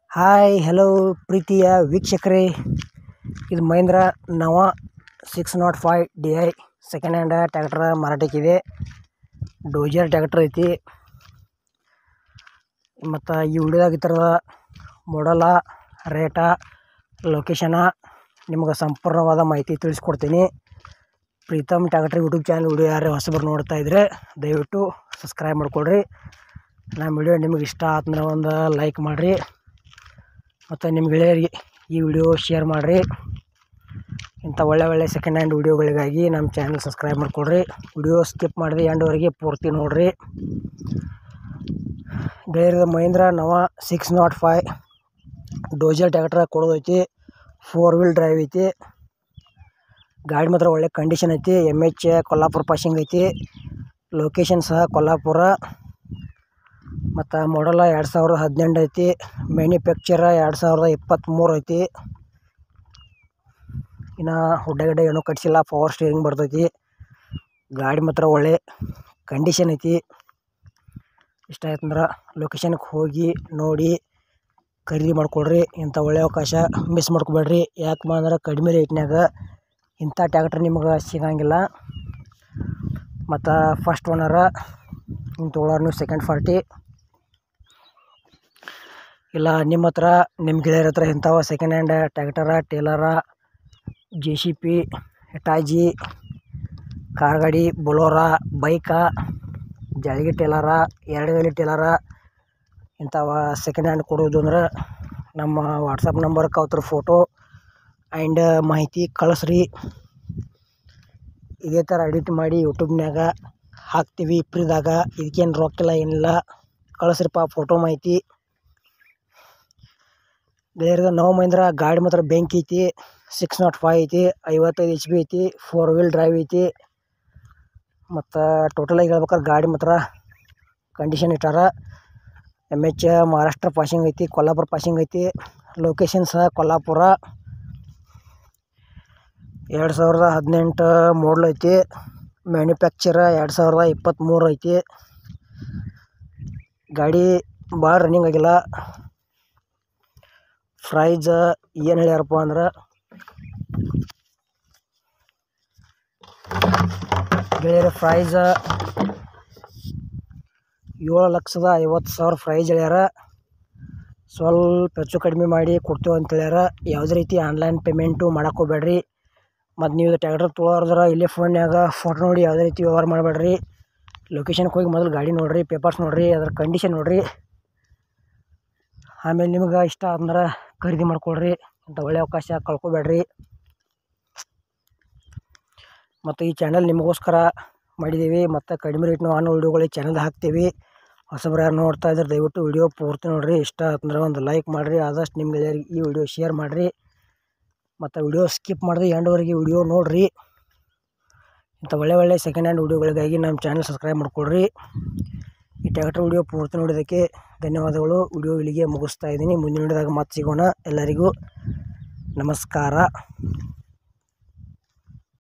Hi hello ಪ್ರೀತಿಯ ವೀಕ್ಷಕರೇ, ಇದು Mahendra Novo 605 DI second hand tractor ಮಾರಾಟಕ್ಕಿದೆ. ಡೋಜರ್ ಟ್ರ್ಯಾಕ್ಟರ್ ಐತಿ. ಮತ್ತು ಈ ವಿಡಿಯೋದಾಗ ಈ ಥರದ ಮಾಡಲ, ರೇಟ, ಲೊಕೇಶನ ನಿಮ್ಗೆ ಸಂಪೂರ್ಣವಾದ ಮಾಹಿತಿ ತಿಳಿಸ್ಕೊಡ್ತೀನಿ. Pritam tractor YouTube channel video ಯಾರು ಹೊಸಬರು ನೋಡ್ತಾ ಇದ್ದರೆ ದಯವಿಟ್ಟು ಸಬ್ಸ್ಕ್ರೈಬ್ ಮಾಡಿಕೊಡ್ರಿ. ನಮ್ಮ ವಿಡಿಯೋ ನಿಮಗೆ ಇಷ್ಟ ಆತಂದ್ರೆ ಒಂದು ಲೈಕ್ ಮಾಡಿರಿ ಮತ್ತು ನಿಮ್ಮ ಗೆಳೆಯರಿಗೆ ಈ ವಿಡಿಯೋ ಶೇರ್ ಮಾಡಿರಿ. ಇಂಥ ಒಳ್ಳೆ ಸೆಕೆಂಡ್ ಹ್ಯಾಂಡ್ ವಿಡಿಯೋಗಳಿಗಾಗಿ ನಮ್ಮ ಚಾನಲ್ ಸಬ್ಸ್ಕ್ರೈಬ್ ಮಾಡಿಕೊಡ್ರಿ. ವಿಡಿಯೋ ಸ್ಕಿಪ್ ಮಾಡಿದೆ ಎಂಡ್ವರೆಗೆ ಪೂರ್ತಿ ನೋಡಿರಿ. ಗೆಳೆಯರದ ಮಹೇಂದ್ರ ನವ 605 ಡೋಜರ್ ಟ್ರ್ಯಾಕ್ಟರ್ ಕೊಡೋದೈತಿ. 4 ವೀಲ್ ಡ್ರೈವ್ ಐತಿ. ಗಾಡಿ ಮಾತ್ರ ಒಳ್ಳೆ ಕಂಡೀಷನ್ ಐತಿ. MH ಕೊಲ್ಲಾಪುರ ಪಾಸಿಂಗ್ ಐತಿ. ಲೊಕೇಶನ್ ಸಹ ಕೊಲ್ಲಾಪುರ. ಮತ್ತು ಮಾಡಲ 2018 ಐತಿ. ಮ್ಯಾನುಫ್ಯಾಕ್ಚರ 2023 ಐತಿ. ಇನ್ನು ಹುಡ್ಡಗಡ್ಡೆ ಏನೂ ಕಟ್ಸಿಲ್ಲ. ಪವರ್ ಸ್ಟೀರಿಂಗ್ ಬರ್ತೈತಿ. ಗಾಡಿ ಮಾತ್ರ ಒಳ್ಳೆ ಕಂಡೀಷನ್ ಐತಿ. ಇಷ್ಟ ಆಯ್ತಂದ್ರೆ ಲೊಕೇಶನ್ಗೆ ಹೋಗಿ ನೋಡಿ ಖರೀದಿ ಮಾಡಿಕೊಡ್ರಿ. ಇಂಥ ಒಳ್ಳೆಯ ಅವಕಾಶ ಮಿಸ್ ಮಾಡ್ಕೊಬೇಡ್ರಿ. ಯಾಕಪ್ಪ ಅಂದ್ರೆ ಕಡಿಮೆ ರೇಟ್ನಾಗ ಇಂಥ ಟ್ರ್ಯಾಕ್ಟರ್ ನಿಮ್ಗೆ ಸಿಗಂಗಿಲ್ಲ. ಮತ್ತು ಫಸ್ಟ್ ಓನರ ಇನ್ನು ತೊಗೊಳೋರು ನೀವು ಸೆಕೆಂಡ್ ಪಾರ್ಟಿ. ಇಲ್ಲ ನಿಮ್ಮ ಹತ್ರ ನಿಮ್ಮ ಗೆಳೆಯರ ಹತ್ರ ಇಂಥವ second hand tractor, trailer, JCP, Hitachi, car ಗಾಡಿ, ಬೊಲೋರ, ಬೈಕ, ಜಾಳಿಗೆ ಟೇಲರ, 2 ಗಾಲಿ ಟೇಲರ ಇಂಥವ ಸೆಕೆಂಡ್ ಹ್ಯಾಂಡ್ ಕೊಡೋದು ಅಂದ್ರೆ ನಮ್ಮ ವಾಟ್ಸಪ್ ನಂಬರ್ಗೆ ಅವ್ರ ಫೋಟೋ ಆ್ಯಂಡ್ ಮಾಹಿತಿ ಕಳಿಸ್ರಿ. ಇದೇ ಥರ ಎಡಿಟ್ ಮಾಡಿ ಯೂಟ್ಯೂಬ್ನಾಗ ಹಾಕ್ತೀವಿ ಫ್ರೀದಾಗ. ಇದಕ್ಕೇನು ರೊಕ್ಕಿಲ್ಲ ಏನಿಲ್ಲ. ಕಳಿಸ್ರಿಪ್ಪ ಫೋಟೋ ಮಾಹಿತಿ. ಬೇರೆ ನವ ಮಹೇಂದ್ರ ಗಾಡಿ ಮಾತ್ರ ಬೆಂಕಿ ಐತಿ. 605 ಐತಿ. 55 HP ಐತಿ. 4 ವೀಲ್ ಡ್ರೈವ್ ಐತಿ. ಮತ್ತು ಟೋಟಲಾಗಿ ಹೇಳ್ಬೇಕಾದ್ರೆ ಗಾಡಿ ಮಾತ್ರ ಕಂಡೀಷನ್ ಇಟ್ಟಾರ. MH ಮಹಾರಾಷ್ಟ್ರ ಪಾಸಿಂಗ್ ಐತಿ. ಕೊಲ್ಲಾಪುರ ಪಾಸಿಂಗ್ ಐತಿ. ಲೊಕೇಶನ್ ಸಹ ಕೊಲ್ಲಾಪುರ. 2018 ಮಾಡಲ್ ಐತಿ. ಮ್ಯಾನುಫ್ಯಾಕ್ಚರ 2023 ಐತಿ. ಗಾಡಿ ಭಾಳ ರನ್ನಿಂಗ್ ಆಗಿಲ್ಲ. ಪ್ರೈಸ್ ಏನು ಹೇಳ್ಯಾರಪ್ಪ ಅಂದ್ರೆ ಗೆಳೆಯರ ಪ್ರೈಸ್ 7,50,000 ಪ್ರೈಸ್ ಹೇಳ್ಯಾರ. ಸ್ವಲ್ಪ ಹೆಚ್ಚು ಕಡಿಮೆ ಮಾಡಿ ಕೊಡ್ತೇವೆ ಅಂತ ಹೇಳ್ಯಾರ. ಯಾವುದೇ ರೀತಿ ಆನ್ಲೈನ್ ಪೇಮೆಂಟು ಮಾಡಕ್ಕೆ ಹೋಗ್ಬೇಡ್ರಿ. ಮತ್ತು ನೀವು ಟ್ರ್ಯಾಕ್ಟರ್ ತೊಗೊಳೋದ್ರ ಇಲ್ಲೇ ಫೋನ್ಯಾಗ ಫೋಟೋ ನೋಡಿ ಯಾವುದೇ ರೀತಿ ವ್ಯವಹಾರ ಮಾಡಬೇಡ್ರಿ. ಲೊಕೇಶನ್ಗೆ ಹೋಗಿ ಮೊದಲು ಗಾಡಿ ನೋಡಿರಿ, ಪೇಪರ್ಸ್ ನೋಡಿರಿ, ಅದರ ಕಂಡೀಷನ್ ನೋಡಿರಿ. ಆಮೇಲೆ ನಿಮ್ಗೆ ಇಷ್ಟ ಅಂದ್ರೆ ಖರೀದಿ ಮಾಡಿಕೊಡ್ರಿ. ಇಂಥ ಒಳ್ಳೆಯ ಅವಕಾಶ ಕಳ್ಕೊಬೇಡ್ರಿ. ಮತ್ತು ಈ ಚಾನಲ್ ನಿಮಗೋಸ್ಕರ ಮಾಡಿದ್ದೀವಿ. ಮತ್ತು ಕಡಿಮೆ ರೇಟ್ನ ಅನ್ನೋ ವೀಡಿಯೋಗಳಿಗೆ ಚಾನಲ್ ಹಾಕ್ತೀವಿ. ಹೊಸಬ್ರು ಯಾರು ನೋಡ್ತಾ ಇದ್ರೆ ದಯವಿಟ್ಟು ವಿಡಿಯೋ ಪೂರ್ತಿ ನೋಡಿರಿ. ಇಷ್ಟ ಅಂದ್ರೆ ಒಂದು ಲೈಕ್ ಮಾಡಿರಿ. ಆದಷ್ಟು ನಿಮ್ಮ ಗೆಳೆಯರಿಗೆ ಈ ವಿಡಿಯೋ ಶೇರ್ ಮಾಡಿರಿ. ಮತ್ತು ವಿಡಿಯೋ ಸ್ಕಿಪ್ ಮಾಡಿದ್ರೆ ಎಂಡ್ವರೆಗೆ ವಿಡಿಯೋ ನೋಡಿರಿ. ಇಂಥ ಒಳ್ಳೆ ಸೆಕೆಂಡ್ ಹ್ಯಾಂಡ್ ವಿಡಿಯೋಗಳಿಗಾಗಿ ನಮ್ಮ ಚಾನಲ್ ಸಬ್ಸ್ಕ್ರೈಬ್ ಮಾಡಿಕೊಡ್ರಿ. ಈ ಟ್ರ್ಯಾಕ್ಟರ್ ವಿಡಿಯೋ ಪೂರ್ತಿ ನೋಡೋದಕ್ಕೆ ಧನ್ಯವಾದಗಳು. ವಿಡಿಯೋ ಇಲ್ಲಿಗೆ ಮುಗಿಸ್ತಾ ಇದ್ದೀನಿ. ಮುಂದಿನ ವಿಡಿಯೋದಾಗ ಮತ್ತೆ ಸಿಗೋಣ. ಎಲ್ಲರಿಗೂ ನಮಸ್ಕಾರ.